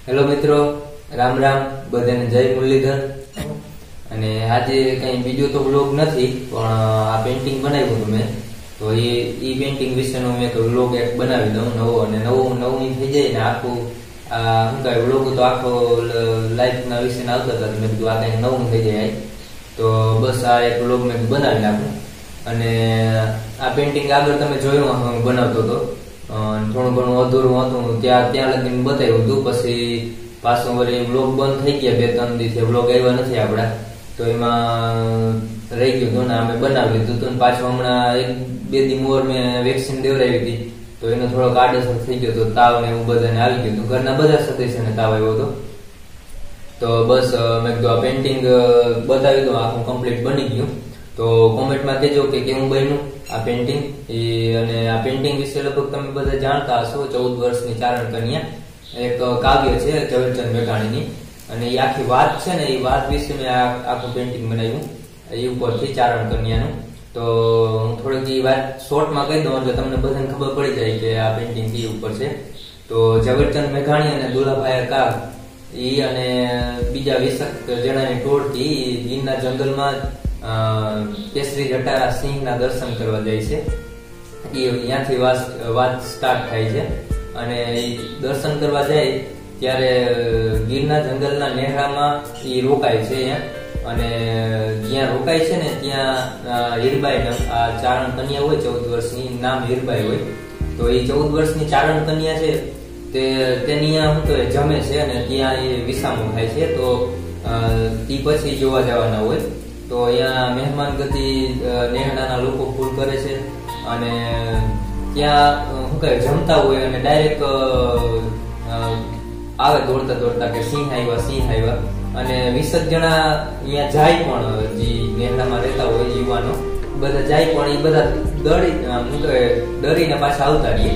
Hello મિત્રો, રામ રામ, બધાને જય મુરલીધર. અને આજે કઈ બીજો તો વ્લોગ નથી, પણ આ પેન્ટિંગ બનાવ્યું હતું મેં, તો એ પેન્ટિંગ વિશેનો મેં તો વ્લોગ એક બનાવી દઉં નવો. અને નવું થઈ જાય ને આખું શું કહેવાય, વ્લોગ તો આખો લાઈફના વિશેના આવતા હતા, મેં કીધું આ કંઈક નવું થઈ જાય, તો બસ આ એક વ્લોગ મેં બનાવી નાખું. અને આ પેન્ટિંગ આગળ તમે જોયું હું બનાવતો હતો, થોડું ઘણું અધૂરું હતું, ત્યાં લગીને બતાવ્યું હતું. પછી પાછું વળી વ્લોગ બંધ થઈ ગયા, 2-3 દિવસે વ્લોગ આવ્યા નથી આપડા, તો એમાં રહી ગયું હતું ને અમે બનાવી લીધું હતું. પાછું હમણાં 1-2 દી મોર મેં વેક્સિન દેવડાવી હતી, તો એનો થોડોક આડઅસર થઈ ગયો હતો, તાવ ને એવું બધાને આવી ગયું હતું, ઘરના બધા સદસ્યને તાવ આવ્યો હતો. તો બસ મેં કીધું આ પેન્ટિંગ બતાવી દઉં, આખું કમ્પ્લીટ બની ગયું. તો કોમેન્ટમાં કહેજો કે કેવું બન્યું આ પેન્ટિંગ. અને આ પેન્ટિંગ વિશે લગભગ તમે બધા જાણતા હશો, 14 વર્ષની ચારણ કન્યા એક કાવ્ય છે ઝવેરચંદ મેઘાણીની, અને એ આખી વાત છે ને, એ વાત વિશે મેં આખું પેન્ટિંગ બનાવ્યું એ ઉપરથી ચારણ કન્યાનું. તો હું થોડીક એ વાત શોર્ટમાં કહી દઉં એટલે તમને બધાને ખબર પડી જાય કે આ પેન્ટિંગ એ ઉપર છે. તો ઝવેરચંદ મેઘાણી અને દુલાભાઈ કાગ એ અને બીજા 20 જણાની ટોળકી ગીરના જંગલમાં કેસરી જટારા સિંહના દર્શન કરવા જાય છે. ત્યાંથી વાત સ્ટાર્ટ થાય છે. અને દર્શન કરવા જાય ત્યારે ગીરના જંગલના નેહરામાં એ રોકાય છે અહીંયા. અને જ્યાં રોકાય છે ને ત્યાં હીરબાઈ આ ચારણ કન્યા હોય 14 વર્ષની, નામ હીરબાઈ હોય. તો એ 14 વર્ષની ચારણ કન્યા છે તેની શું કહેવાય જમે છે, અને ત્યાં એ વિસામો થાય છે. તો તે પછી જોવા જવાના હોય, તો અહીંયા મહેમાન ગતિ નેહડાના લોકો ફૂલ કરે છે. અને ત્યાં શું કહે જમતા હોય અને ડાયરેક્ટ આવે દોડતા કે સિંહ આવ્યા. અને 20 જણા અહીંયા જાય, પણ જે નેહડામાં રહેતા હોય યુવાનો બધા જાય, પણ એ બધા ડરીને પાછા આવતા રહીએ.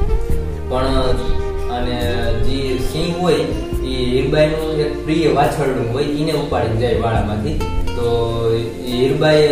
પણ અને જે સિંહ હોય એ હીરબાઈનું એક પ્રિય વાછરડું હોય, એને ઉપાડીને જાય વાડામાંથી. તો હીરબાઈ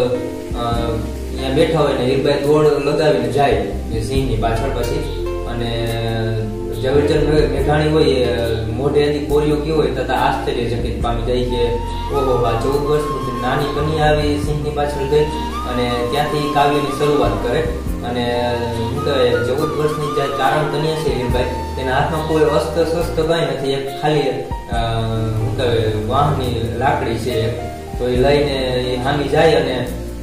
અહીંયા બેઠા હોય ને હીરબાઈ દોડ લગાવીને જાય સિંહની પાછળ. પછી અને ઝવેરચંદ મેઘાણી હોય મોઢેથી કોરિયો ગયો હોય તથા આશ્ચર્યચકિત પામી જાય કે ઓહો, આ 14 વર્ષની નાની કન્યા આવી સિંહની પાછળ ગઈ. અને ત્યાંથી કાવ્યની શરૂઆત કરે. અને શું કહેવાય 14 વર્ષની જે ચારણ કન્યા છે હીરબાઈ, તેના હાથમાં કોઈ અસ્ત્ર શસ્ત્ર કઈ નથી, એક ખાલી શું કહેવાય વાહની લાકડી છે. તો એ લઈને એ હામી જાય અને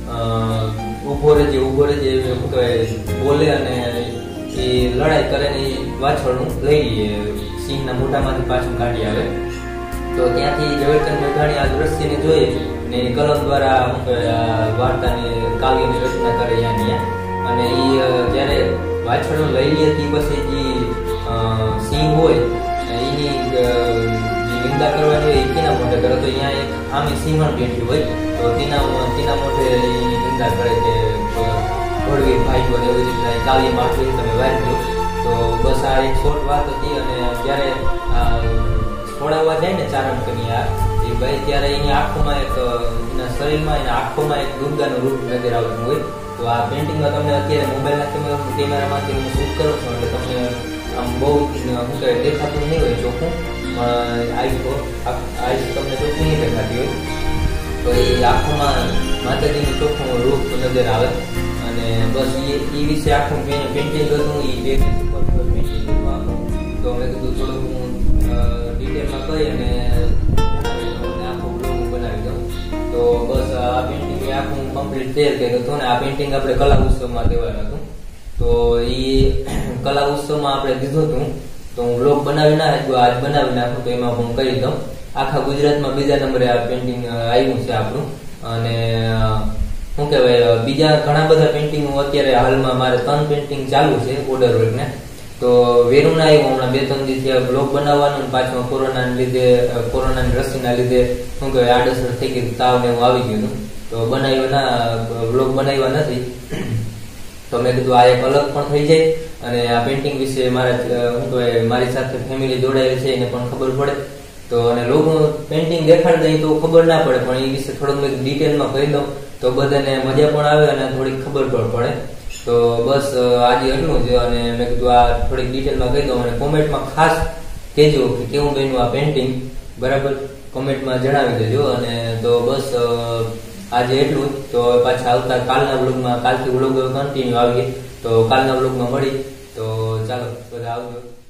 ઉભો રહેજે શું કહેવાય બોલે, અને એ લડાઈ કરે ને એ વાછરડું લઈ લઈએ, સિંહના મોઢામાંથી પાછું કાઢી આવે. તો ત્યાંથી ઝવેરચંદ મેઘાણી આ દ્રશ્યને જોઈએ ને કલમ દ્વારા શું કહેવાય વાર્તાની કાવ્યની રચના કરે અહીંયા. અને એ જ્યારે વાછરડું લઈ લે તે પછી જે સિંહ હોય એની નિંદા કરવાની હોય, એના મોઢે કરે. તો અહીંયા એક આમી સિંહણ બેઠી હોય, તો તેના મોઢે એની નિંદા કરે કે ભોળવી ભાઈઓ ને એવી રીતના કાવ્યમાં આખી તમે વાંચજો. તો બસ આ એક શોર્ટ વાત હતી. અને જ્યારે છોડાવવા જાય ને ચારણ કન્યા એ ભાઈ, ત્યારે એની આંખોમાં એના શરીરમાં એના આંખોમાં એક દુર્ગાનું રૂપ નજર આવતું હોય. તો આ પેન્ટિંગમાં તમને અત્યારે મોબાઈલના કેમેરામાંથી હું શૂટ કરું છું, એટલે તમને આમ બહુ શું કહેવાય દેખાતું નહીં હોય ચોખ્ખું, પણ આઈસ તમને ચોખ્ખું નહીં દેખાતી હોય. તો એ આંખોમાં માતાજીનું ચોખ્ખું રૂપ નજર આવે. અને બસ એ વિશે આખું પેન્ટિંગ હતું, એ પેન્ટિંગ આખું. તો મેં કીધું થોડુંક હું ડિટેલમાં કહી અને આખું બ્લોગ બનાવી દઉં. તો બસ આ પેન્ટિંગ આખું કમ્પ્લીટ તૈયાર કર્યું હતું. ને આ પેન્ટિંગ આપણે કલા ઉત્સવમાં દેવાનું હતું, તો એ કલા ઉત્સવમાં આપણે દીધું હતું. તો હું બ્લોગ બનાવી આજ બનાવી નાખું, તો એમાં હું કહી દઉં આખા ગુજરાતમાં બીજા નંબરે આ પેન્ટિંગ આવ્યું છે આપણું. અને શું કહેવાય બીજા ઘણા બધા પેન્ટિંગ અત્યારે હાલમાં મારે 3 પેન્ટિંગ ચાલુ છે ઓર્ડર વર્કને. તો વેરુના આવ્યું હમણાં 2-3 દિવસથી બ્લોગ બનાવવાનું, પાછું કોરોનાની રસીના લીધે શું કહેવાય આડઅસર થઈ ગઈ, તાવ ને એવું આવી ગયું. તો બ્લોગ બનાવ્યા નથી. તો મેં કીધું આ એક અલગ પણ થઈ જાય, અને આ પેન્ટિંગ વિશે મારી સાથે ફેમિલી જોડાયેલી છે એને પણ ખબર પડે. તો અને લોકો પેન્ટિંગ દેખાડી દઈ તો ખબર ના પડે, પણ એ વિશે થોડુંક મેં ડિટેલમાં કહી દઉં તો બધાને મજા પણ આવે અને થોડીક ખબર પણ પડે. તો બસ આજે એટલું જ. અને મેં કીધું આ થોડીક ડિટેલમાં કહી દઉં. અને કોમેન્ટમાં ખાસ કહેજો કે કેવું બન્યું આ પેન્ટિંગ, બરાબર, કોમેન્ટમાં જણાવી દેજો. અને તો બસ આજે એટલું જ. તો પાછા આવતા કાલના વ્લોગમાં, કાલથી વ્લોગ કન્ટિન્યુ આવીએ, તો કાલના વ્લોગમાં મળી. તો ચાલો બધા આવજો.